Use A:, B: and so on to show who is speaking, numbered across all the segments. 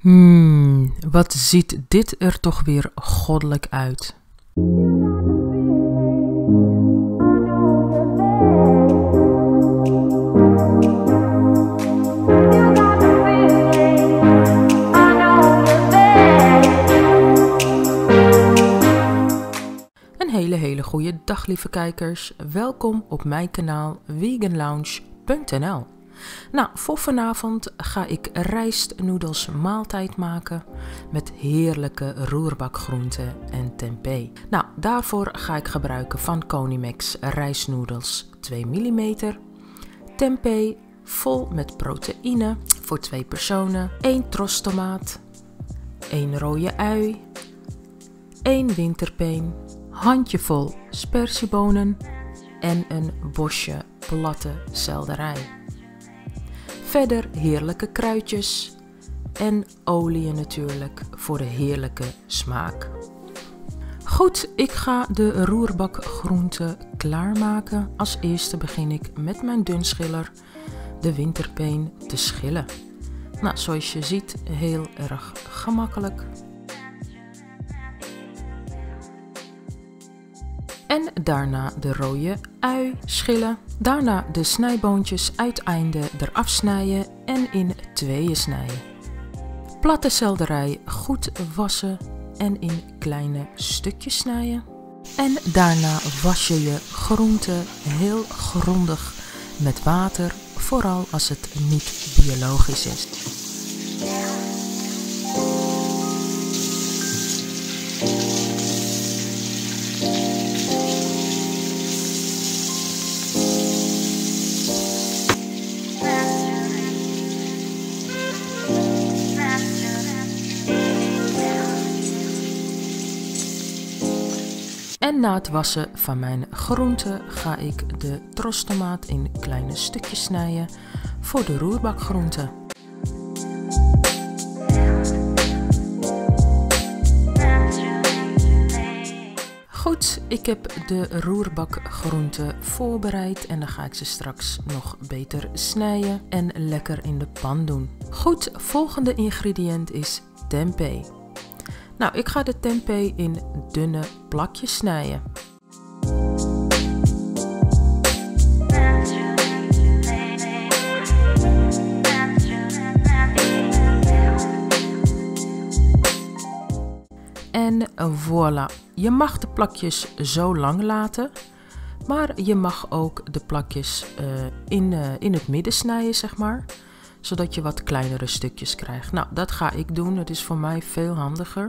A: Wat ziet dit er toch weer goddelijk uit. Een hele goede dag, lieve kijkers. Welkom op mijn kanaal veganlounge.nl. Nou, voor vanavond ga ik rijstnoedels maaltijd maken met heerlijke roerbakgroenten en tempeh. Nou, daarvoor ga ik gebruiken van Conimax rijstnoedels 2 mm, tempeh vol met proteïne voor 2 personen, 1 trostomaat, 1 rode ui, 1 winterpeen, handjevol spersiebonen en een bosje platte selderij. Verder heerlijke kruidjes en olie natuurlijk voor de heerlijke smaak. Goed, ik ga de roerbakgroenten klaarmaken. Als eerste begin ik met mijn dunschiller de winterpeen te schillen. Nou, zoals je ziet, heel erg gemakkelijk. En daarna de rode ui schillen. Daarna de snijboontjes uiteinde eraf snijden en in tweeën snijden. Platte selderij goed wassen en in kleine stukjes snijden. En daarna was je je groenten heel grondig met water, vooral als het niet biologisch is. En na het wassen van mijn groenten ga ik de trostomaat in kleine stukjes snijden voor de roerbakgroenten. Goed, ik heb de roerbakgroenten voorbereid en dan ga ik ze straks nog beter snijden en lekker in de pan doen. Goed, volgende ingrediënt is tempeh. Nou, ik ga de tempeh in dunne plakjes snijden. En voilà, je mag de plakjes zo lang laten, maar je mag ook de plakjes in het midden snijden, zeg maar. Zodat je wat kleinere stukjes krijgt. Nou, dat ga ik doen, het is voor mij veel handiger.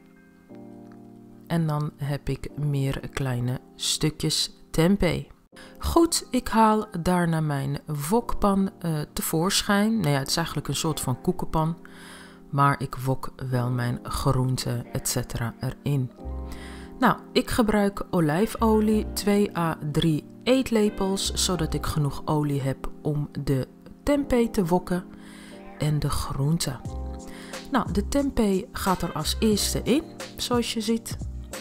A: En dan heb ik meer kleine stukjes tempeh. Goed, ik haal daarna mijn wokpan tevoorschijn. Nou ja, het is eigenlijk een soort van koekenpan. Maar ik wok wel mijn groenten etc. erin. Nou, ik gebruik olijfolie 2 à 3 eetlepels. Zodat ik genoeg olie heb om de tempeh te wokken en de groenten. Nou, de tempeh gaat er als eerste in, zoals je ziet.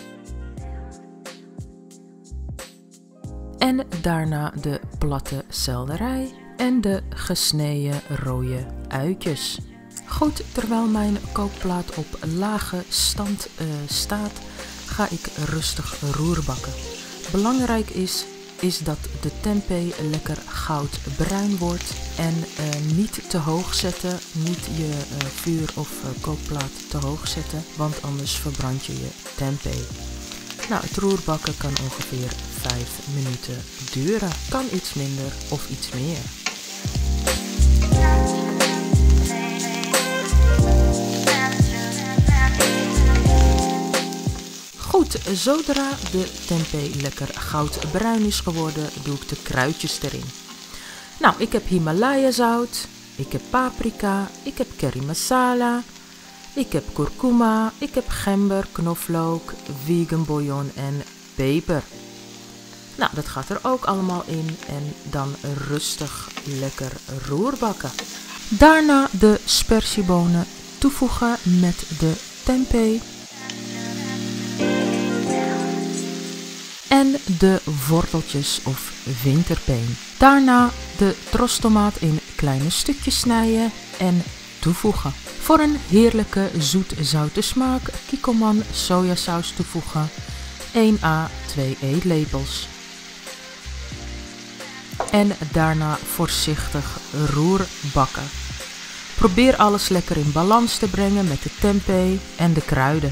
A: En daarna de platte selderij en de gesneden rode uitjes. Goed, terwijl mijn kookplaat op lage stand staat, ga ik rustig roerbakken. Belangrijk is dat de tempeh lekker goudbruin wordt en niet te hoog zetten, niet je vuur of kookplaat te hoog zetten, want anders verbrand je je tempeh. Nou, het roerbakken kan ongeveer 5 minuten duren, kan iets minder of iets meer. Goed, zodra de tempeh lekker goudbruin is geworden, doe ik de kruidjes erin. Nou, ik heb Himalaya zout, ik heb paprika, ik heb curry masala, ik heb kurkuma, ik heb gember, knoflook, vegan bouillon en peper. Nou, dat gaat er ook allemaal in en dan rustig lekker roerbakken. Daarna de spersiebonen toevoegen met de tempeh. En de worteltjes of winterpeen. Daarna de trostomaat in kleine stukjes snijden en toevoegen. Voor een heerlijke zoet-zoute smaak Kikkoman sojasaus toevoegen, 1 à 2 eetlepels. En daarna voorzichtig roerbakken. Probeer alles lekker in balans te brengen met de tempeh en de kruiden.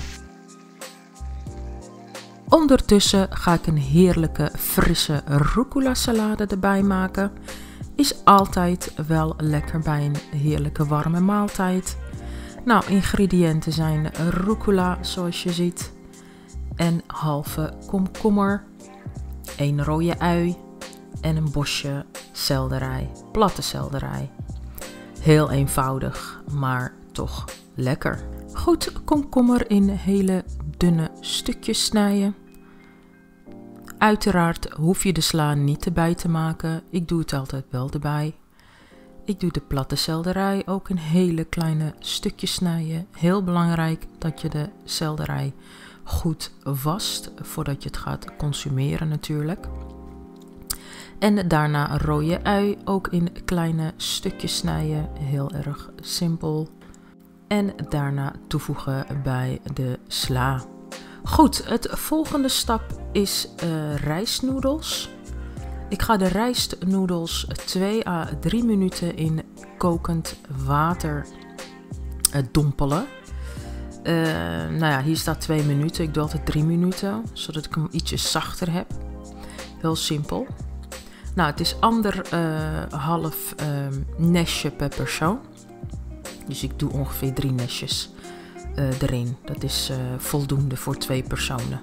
A: Ondertussen ga ik een heerlijke frisse rucola salade erbij maken. Is altijd wel lekker bij een heerlijke warme maaltijd. Nou, ingrediënten zijn rucola zoals je ziet. En halve komkommer. 1 rode ui. En een bosje selderij, platte selderij. Heel eenvoudig, maar toch lekker. Goed, komkommer in hele dunne stukjes snijden. Uiteraard hoef je de sla niet erbij te maken. Ik doe het altijd wel erbij. Ik doe de platte selderij ook in hele kleine stukjes snijden. Heel belangrijk dat je de selderij goed wast voordat je het gaat consumeren natuurlijk. En daarna een rode ui ook in kleine stukjes snijden. Heel erg simpel. En daarna toevoegen bij de sla. Goed, het volgende stap is rijstnoedels. Ik ga de rijstnoedels 2 à 3 minuten in kokend water dompelen. Nou ja, hier staat 2 minuten. Ik doe altijd 3 minuten, zodat ik hem ietsje zachter heb. Heel simpel. Nou, het is half nestje per persoon. Dus ik doe ongeveer 3 nestjes erin. Dat is voldoende voor 2 personen.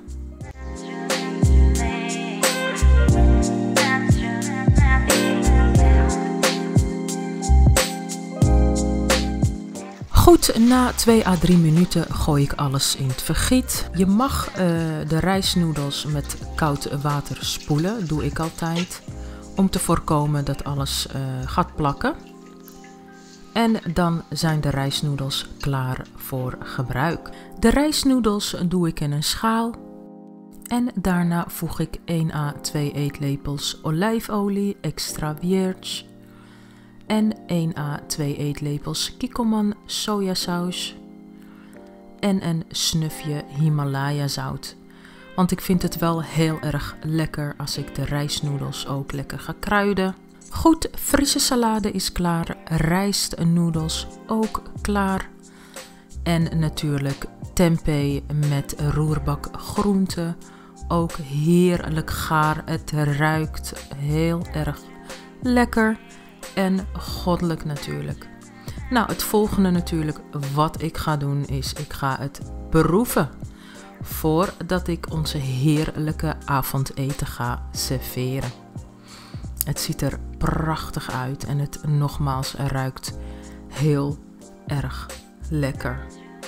A: Goed, na 2 à 3 minuten gooi ik alles in het vergiet. Je mag de rijstnoedels met koud water spoelen, doe ik altijd. Om te voorkomen dat alles gaat plakken. En dan zijn de rijstnoedels klaar voor gebruik. De rijstnoedels doe ik in een schaal. En daarna voeg ik 1 à 2 eetlepels olijfolie extra virgin. En 1 à 2 eetlepels Kikkoman sojasaus. En een snufje Himalaya zout. Want ik vind het wel heel erg lekker als ik de rijstnoedels ook lekker ga kruiden. Goed, frisse salade is klaar. Rijstnoedels ook klaar. En natuurlijk tempeh met roerbak groenten. Ook heerlijk gaar. Het ruikt heel erg lekker. En goddelijk natuurlijk. Nou, het volgende natuurlijk wat ik ga doen is, ik ga het proeven. Voordat ik onze heerlijke avondeten ga serveren. Het ziet er prachtig uit en het nogmaals ruikt heel erg lekker.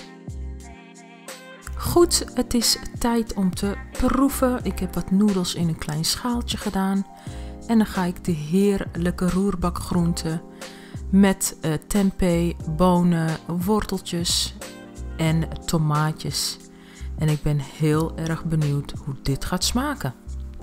A: Goed, het is tijd om te proeven. Ik heb wat noedels in een klein schaaltje gedaan. En dan ga ik de heerlijke roerbakgroenten met tempeh, bonen, worteltjes en tomaatjes. En ik ben heel erg benieuwd hoe dit gaat smaken.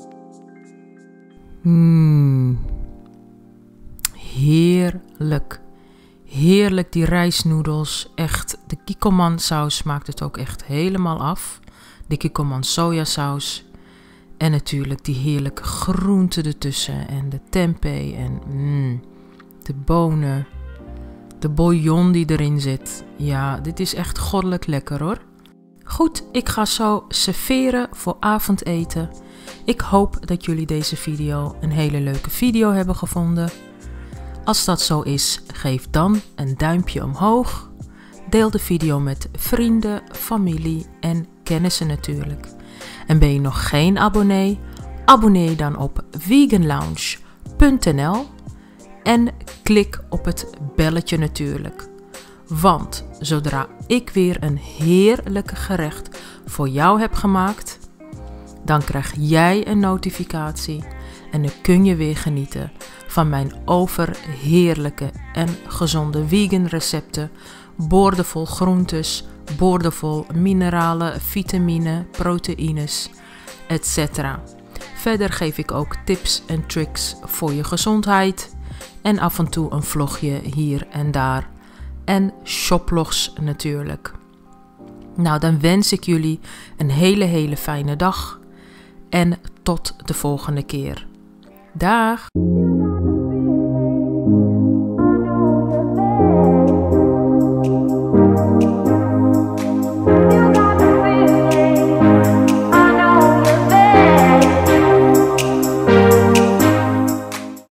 A: Heerlijk. Heerlijk die rijstnoedels. Echt, de Kikkoman saus maakt het ook echt helemaal af. De Kikkoman sojasaus. En natuurlijk die heerlijke groenten ertussen. En de tempeh en de bonen. De bouillon die erin zit. Ja, dit is echt goddelijk lekker hoor. Goed, ik ga zo serveren voor avondeten. Ik hoop dat jullie deze video een hele leuke video hebben gevonden. Als dat zo is, geef dan een duimpje omhoog. Deel de video met vrienden, familie en kennissen natuurlijk. En ben je nog geen abonnee? Abonneer je dan op veganlounge.nl en klik op het belletje natuurlijk. Want zodra ik weer een heerlijke gerecht voor jou heb gemaakt, dan krijg jij een notificatie en dan kun je weer genieten van mijn overheerlijke en gezonde vegan recepten, boordevol groentes, boordevol mineralen, vitamine, proteïnes, etc. Verder geef ik ook tips en tricks voor je gezondheid en af en toe een vlogje hier en daar en shoplogs natuurlijk. Nou, dan wens ik jullie een hele fijne dag en tot de volgende keer. Dag!